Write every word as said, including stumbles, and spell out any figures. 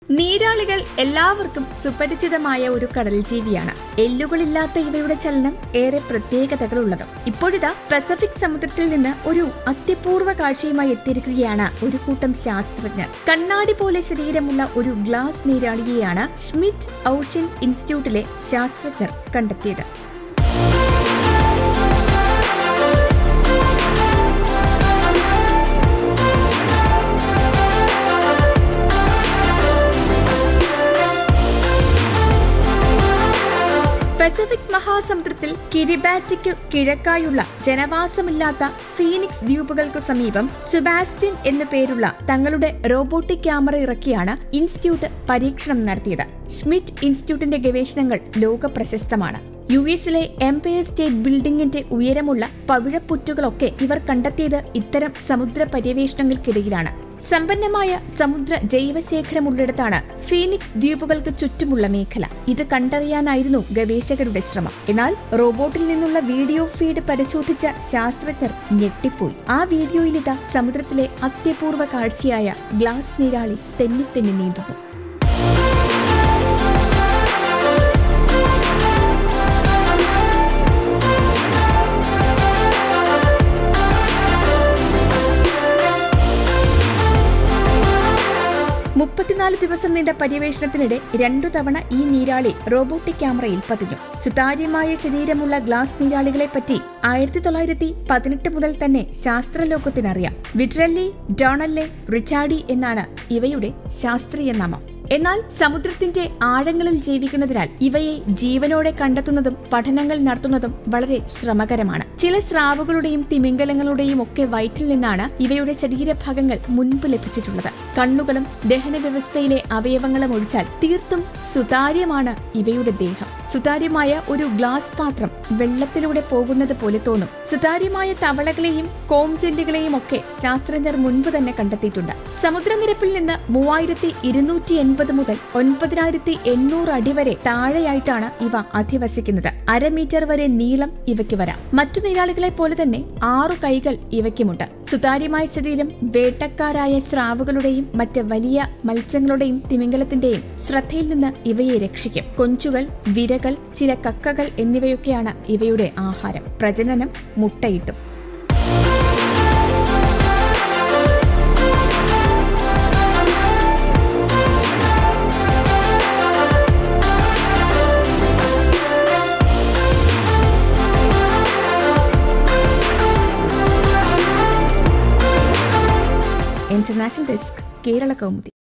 നീരാളികൾ എല്ലാവർക്കും സുപരിചിതമായ ഒരു കടൽ ജീവിയാണ്. എല്ലുകളില്ലാത്ത ഇവയുടെ ചലനം ഏറെ പ്രത്യേകതകളുള്ളതും. ഇപ്പോഴിതാ പസഫിക് സമുദ്രത്തിൽ നിന്ന് ഒരു അത്യപൂർവ കാഴ്ചയുമായി എത്തിയിരിക്കുകയാണ് ഒരു കൂട്ടം ശാസ്ത്രജ്ഞർ. കണ്ണാടി പോലെ ശരീരമുള്ള ഒരു ഗ്ലാസ് നീരാളിയെയാണ് ഷ്മിറ്റ് ഓഷ്യൻ ഇൻസ്റ്റിറ്റ്യൂട്ടിലെ ശാസ്ത്രജ്ഞർ കണ്ടെത്തിയത്. പസഫിക് മഹാസമുദ്രത്തിൽ കിരിബാറ്റിക്കു കിഴക്കായുള്ള ജനവാസമില്ലാത്ത ഫീനിക്സ് ദ്വീപുകൾക്കു സമീപം സെബാസ്റ്റ്യൻ എന്നു പേരുള്ള തങ്ങളുടെ റോബോട്ടിക് ക്യാമറ ഇറക്കിയാണ് ഇൻസ്റ്റിറ്റ്യൂട്ട് പരീക്ഷണം നടത്തിയത്. ഷ്മിറ്റ് ഇൻസ്റ്റിറ്റ്യൂട്ടിന്റെ ഗവേഷണങ്ങൾ ലോക പ്രശസ്തമാണ്. യു എസിലെ എംപയർ സ്റ്റേറ്റ് ബിൽഡിംഗിന്റെ ഉയരമുള്ള പവിഴപ്പുറ്റുകളൊക്കെ ഇവർ കണ്ടെത്തിയത് ഇത്തരം സമുദ്ര പര്യവേഷണങ്ങൾക്കിടയിലാണ്. സമ്പന്നമായ സമുദ്ര ജൈവശേഖരമുള്ളിടത്താണ് ഫീനിക്സ് ദ്വീപുകൾക്ക് ചുറ്റുമുള്ള മേഖല. ഇത് കണ്ടറിയാനായിരുന്നു ഗവേഷകരുടെ ശ്രമം. എന്നാൽ റോബോട്ടിൽ നിന്നുള്ള വീഡിയോ ഫീഡ് പരിശോധിച്ച ശാസ്ത്രജ്ഞർ ഞെട്ടിപ്പോയി. ആ വീഡിയോയിലിതാ സമുദ്രത്തിലെ അത്യപൂർവ കാഴ്ചയായ ഗ്ലാസ് നീരാളി തെന്നി തെന്നി നീന്തുന്നു. മുപ്പത്തിനാല് ദിവസം നീണ്ട പര്യവേഷണത്തിനിടെ രണ്ടു തവണ ഈ നീരാളി റോബോട്ടിക് ക്യാമറയിൽ പതിഞ്ഞു. സുതാര്യമായ ശരീരമുള്ള ഗ്ലാസ് നീരാളികളെ പറ്റി ആയിരത്തി തൊള്ളായിരത്തി പതിനെട്ട് മുതൽ തന്നെ ശാസ്ത്രലോകത്തിനറിയാം. വിട്രല്ലി ഡോണല്ലെ റിച്ചാർഡി എന്നാണ് ഇവയുടെ ശാസ്ത്രീയ നാമം. എന്നാൽ സമുദ്രത്തിന്റെ ആഴങ്ങളിൽ ജീവിക്കുന്നതിനാൽ ഇവയെ ജീവനോടെ കണ്ടെത്തുന്നതും പഠനങ്ങൾ നടത്തുന്നതും വളരെ ശ്രമകരമാണ്. ചില സ്രാവുകളുടെയും തിമിംഗലങ്ങളുടെയും ഒക്കെ വയറ്റിൽ നിന്നാണ് ഇവയുടെ ശരീരഭാഗങ്ങൾ മുൻപ് ലഭിച്ചിട്ടുള്ളത്. കണ്ണുകളും ദഹന വ്യവസ്ഥയിലെ അവയവങ്ങളും ഒഴിച്ചാൽ തീർത്തും സുതാര്യമാണ് ഇവയുടെ ദേഹം. സുതാര്യമായ ഒരു ഗ്ലാസ് പാത്രം വെള്ളത്തിലൂടെ പോകുന്നത് പോലെ തോന്നും. സുതാര്യമായ തവളകളെയും കോംജെല്ലുകളെയും ഒക്കെ ശാസ്ത്രജ്ഞർ മുൻപ് തന്നെ കണ്ടെത്തിയിട്ടുണ്ട്. സമുദ്രനിരപ്പിൽ നിന്ന് മൂവായിരത്തി ഇരുന്നൂറ്റി എൺപത് മുതൽ ഒൻപതിനായിരത്തി എണ്ണൂറ് അടി വരെ താഴെയായിട്ടാണ് ഇവ അധിവസിക്കുന്നത്. അരമീറ്റർ വരെ നീളം ഇവയ്ക്ക് വരാം. മറ്റു നീരാളികളെ പോലെ തന്നെ ആറു കൈകൾ ഇവയ്ക്കുമുണ്ട്. സുതാര്യമായ ശരീരം വേട്ടക്കാരായ സ്രാവുകളുടെയും മറ്റ് വലിയ മത്സ്യങ്ങളുടെയും തിമിംഗലത്തിന്റെയും ശ്രദ്ധയിൽ നിന്ന് ഇവയെ രക്ഷിക്കും. കൊഞ്ചുകൾ, വിരകൾ, ചില കക്കകൾ എന്നിവയൊക്കെയാണ് ഇവയുടെ ആഹാരം. പ്രജനനം മുട്ടയിട്ടും. International desk, Kerala Kaumudi.